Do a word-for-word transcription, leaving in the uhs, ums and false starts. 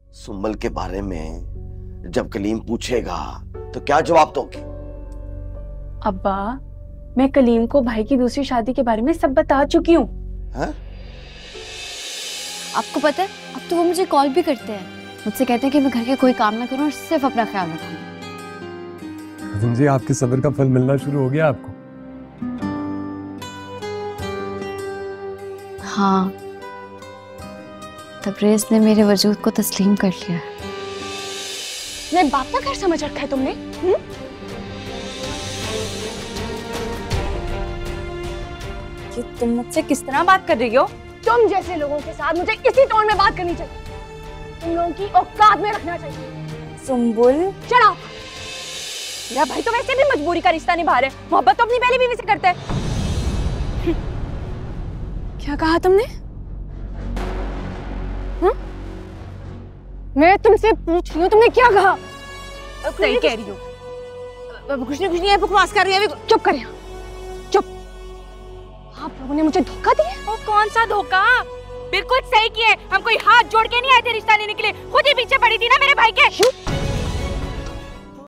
सुम्बल के बारे में जब कलीम पूछेगा तो क्या जवाब दोगे? अब्बा, मैं कलीम को भाई की दूसरी शादी के बारे में सब बता चुकी हूँ। आपको पता है, अब तो वो मुझे कॉल भी करते हैं, मुझसे कहते हैं कि मैं घर के कोई काम ना करूं और सिर्फ अपना ख्याल रखूं। जी, आपके सब्र का फल मिलना शुरू हो गया आपको। हाँ, तबरेज ने मेरे वजूद को तस्लीम कर लिया। मैं बात का घर समझ रखा है तुमने? हुँ? कि तुम मुझसे किस तरह बात कर रही हो? तुम जैसे लोगों के साथ मुझे इसी टोन में बात करनी चाहिए, तुम लोगों की औकात में रखना चाहिए। Sumbul, shut up. मेरा भाई तो वैसे भी मजबूरी का रिश्ता निभा रहे, मोहब्बत तो अपनी पहली बीवी से करते हैं। क्या कहा तुमने? हुँ? मैं तुमसे पूछ रही हूँ, तुमने क्या कहा? सही कह रही हो। कुछ नहीं कुछ नहीं है, बकवास कर रही है। चुप कर, चुप। आप लोगों ने मुझे धोखा दिया। ओ, कौन सा धोखा? बिल्कुल सही किए, हम कोई हाथ जोड़ के नहीं आए थे रिश्ता लेने के लिए, खुद ही पीछे पड़ी थी ना मेरे भाई के।